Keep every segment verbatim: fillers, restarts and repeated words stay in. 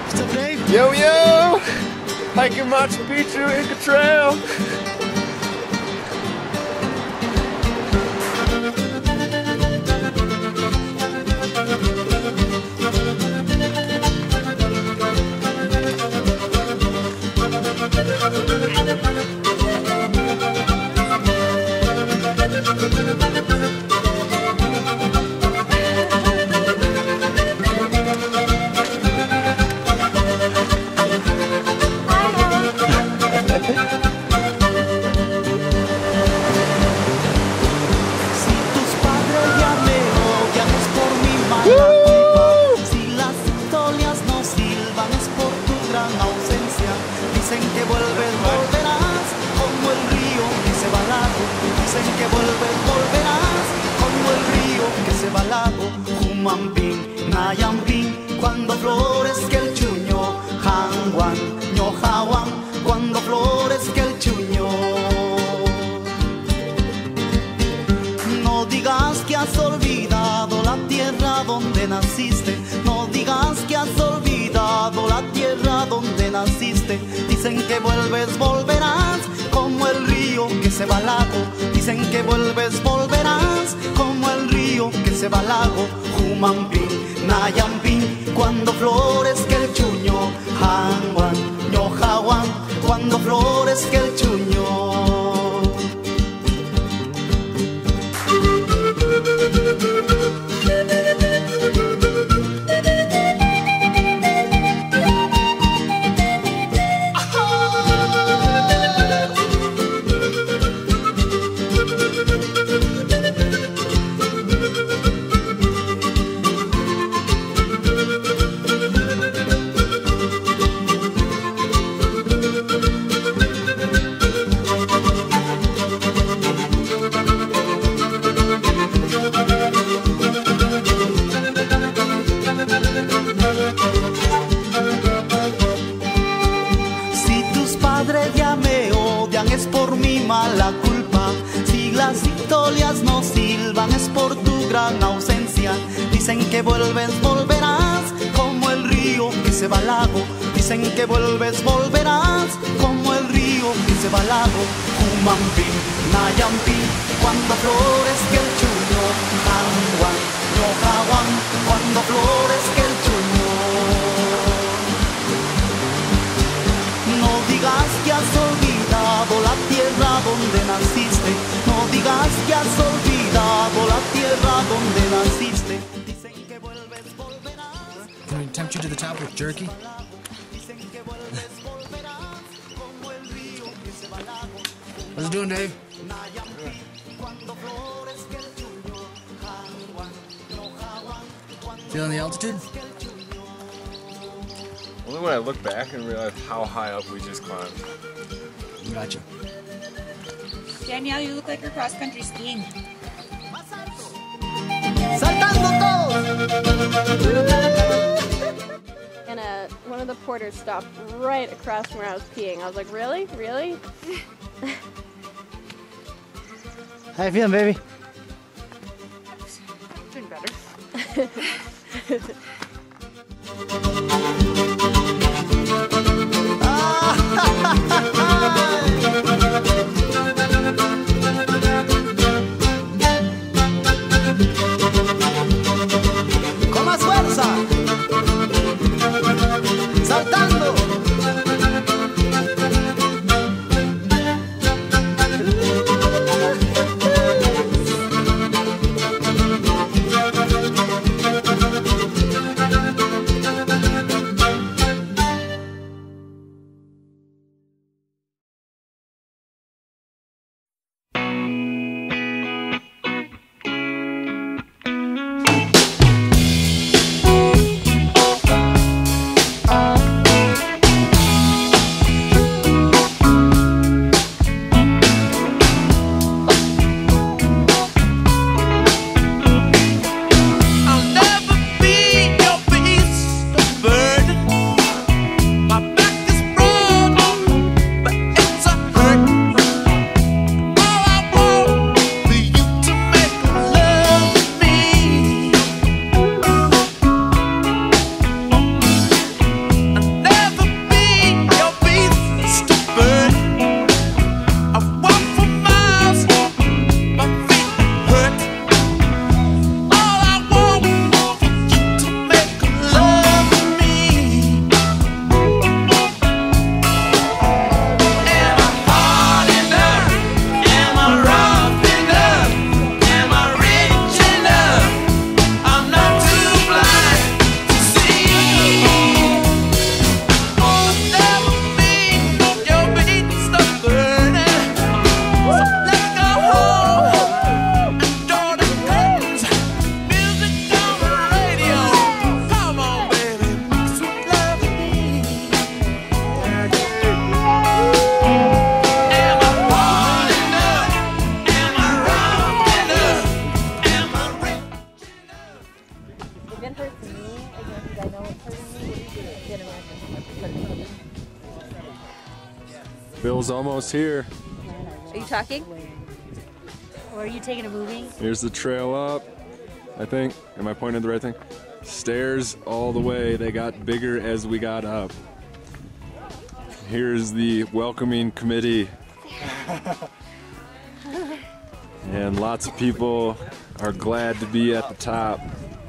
What's up, Dave? Yo, yo! Hiking Machu Picchu, Inca Trail. Cuando florezca el chuño, Hanguan, ñojawan, cuando florezca el chuño. No digas que has olvidado la tierra donde naciste, no digas que has olvidado la tierra donde naciste. Dicen que vuelves, volverás, como el río que se va al lago. Dicen que vuelves, volverás, como el río que se va al lago. Humampín, Nayampín, cuando florezca el chuño, Hanguan, ñojawan, cuando florezca el chuño. La culpa, si las historias no silban es por tu gran ausencia. Dicen que vuelves, volverás, como el río que se va al lago. Dicen que vuelves, volverás, como el río que se va al lago. Humampín, Nayampín, cuando florezca el chuño, Hanguan, ñojawan, cuando florezca el chuño. No digas que has olvidado la tierra donde naciste, no digas que has olvidado la tierra donde naciste. Dicen que vuelves, volverás. Can we tempt you to the top with jerky? How's it doing, Dave? Feeling the altitude? Only when I look back and realize how high up we just climbed. Gotcha. Danielle, you look like you're cross-country skiing. And uh, one of the porters stopped right across from where I was peeing. I was like, really? Really? How you feeling, baby? Doing better. Con más fuerza, saltando. hurts me, as much as I know it's hurting me, you can't imagine how much it's hurting me. Bill's almost here. Are you talking? Or are you taking a movie? Here's the trail up, I think. Am I pointing at the right thing? Stairs all the way. They got bigger as we got up. Here's the welcoming committee. And lots of people are glad to be at the top.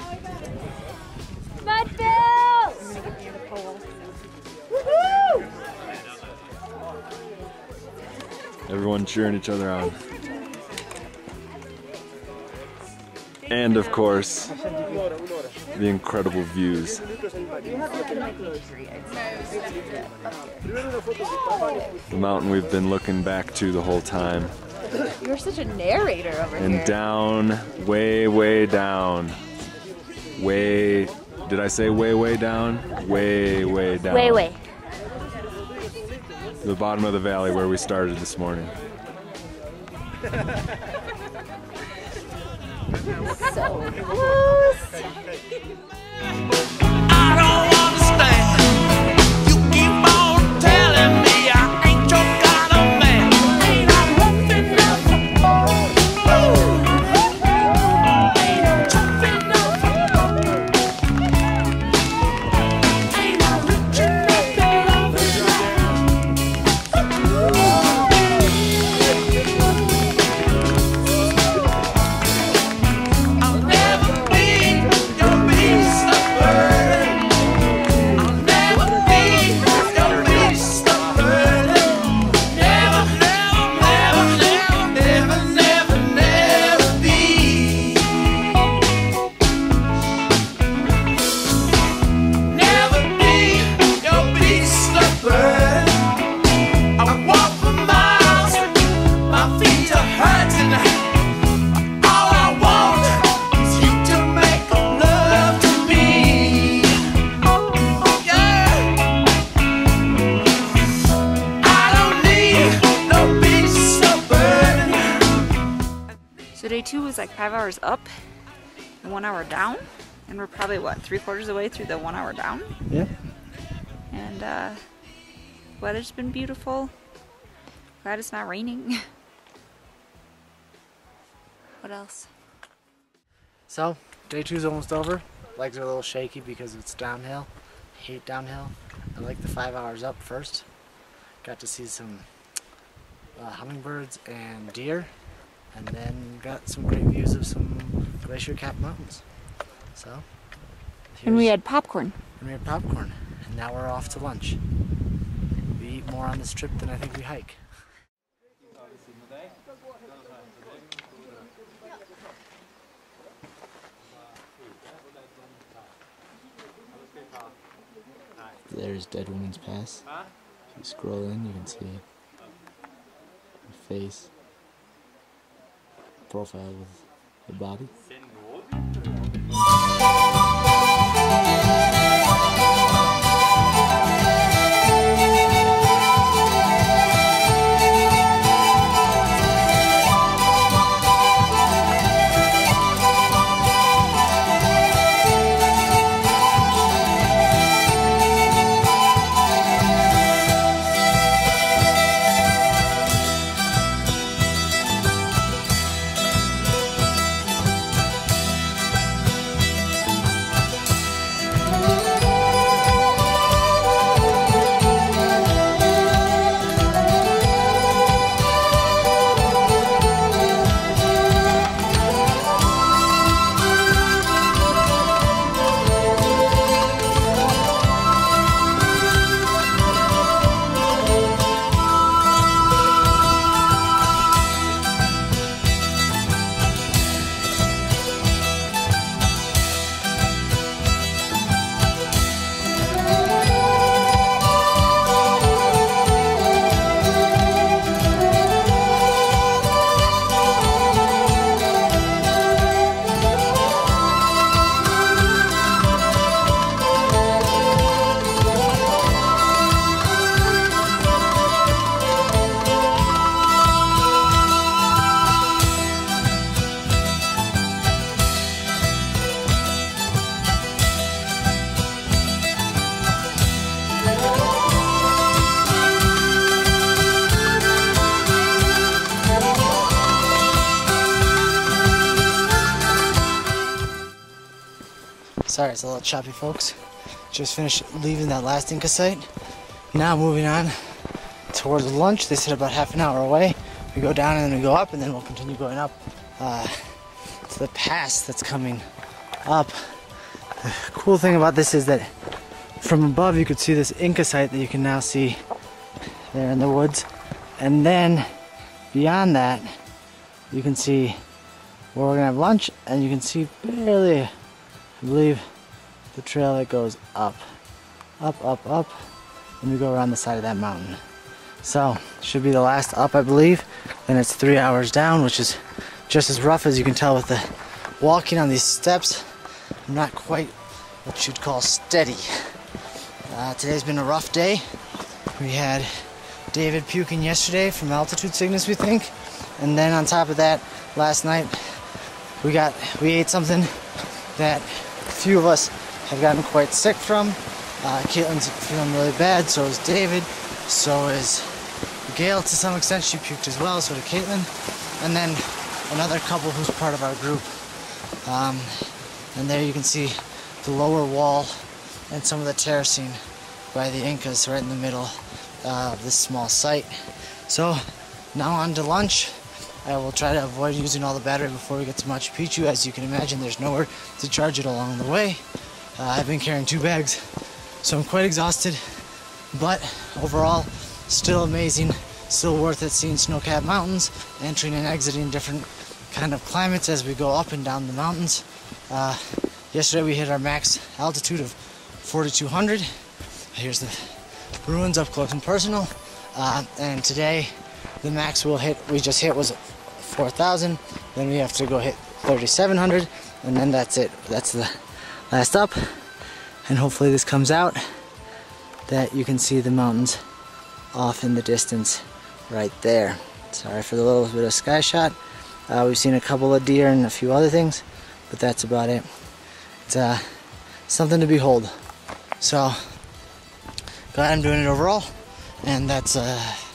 Mud Bill! I'm gonna get near the pole. Woohoo! Everyone cheering each other on. And of course, the incredible views. The mountain we've been looking back to the whole time. You're such a narrator over And here. down, way, way down. Way, did I say way, way down? Way, way down. Way, way. The bottom of the valley where we started this morning. So close. I don't understand. You keep on telling me I ain't your kind of man. Ain't I rough enough? Ain't I tough enough? Ain't I rich enough to love it I'll never be your beast of burden. I'll never be your beast of burden. Never, never, never, never, never, never be. Never be your beast of burden. I walk for miles, my feet are hurting. All I want is you to make love to me. Yeah. I don't need no beast of burden. So day two was like five hours up and one hour down. And we're probably, what, three quarters of the way through the one hour down? Yeah. And uh, weather's been beautiful. Glad it's not raining. What else? So, day two's almost over. Legs are a little shaky because it's downhill. Hate downhill. I like the five hours up first. Got to see some uh, hummingbirds and deer. And then got some great views of some glacier capped mountains. So, And we here's- had popcorn. and we had popcorn. And now we're off to lunch. We eat more on this trip than I think we hike. There's Dead Woman's Pass. If you scroll in, you can see her face, profile with the body. Sorry, it's a little choppy, folks. Just finished leaving that last Inca site. Now moving on towards lunch. They said about half an hour away. We go down and then we go up, and then we'll continue going up uh, to the pass that's coming up. The cool thing about this is that from above you could see this Inca site that you can now see there in the woods. And then beyond that, you can see where we're gonna have lunch, and you can see barely, I believe, the trail that goes up, up, up, up, and we go around the side of that mountain. So, should be the last up, I believe. Then it's three hours down, which is just as rough as you can tell with the walking on these steps. Not quite what you'd call steady. Uh, today's been a rough day. We had David puking yesterday from altitude sickness, we think. And then on top of that, last night we got we ate something that a few of us have gotten quite sick from. Uh, Caitlin's feeling really bad, so is David, so is Gail to some extent. She puked as well, so did Caitlin. And then another couple who's part of our group. Um, and there you can see the lower wall and some of the terracing by the Incas right in the middle uh, of this small site. So now on to lunch. I will try to avoid using all the battery before we get to Machu Picchu. As you can imagine, there's nowhere to charge it along the way. Uh, I've been carrying two bags, so I'm quite exhausted, but overall, still amazing, still worth it seeing snow-capped mountains, entering and exiting different kind of climates as we go up and down the mountains. Uh, yesterday we hit our max altitude of forty-two hundred. Here's the ruins up close and personal. Uh, and today the max we'll hit, we just hit was four thousand. Then we have to go hit thirty-seven hundred, and then that's it. That's the last up. And hopefully this comes out that you can see the mountains off in the distance right there. Sorry for the little bit of sky shot. Uh, we've seen a couple of deer and a few other things, but that's about it. It's uh, something to behold. So glad I'm doing it overall, and that's uh,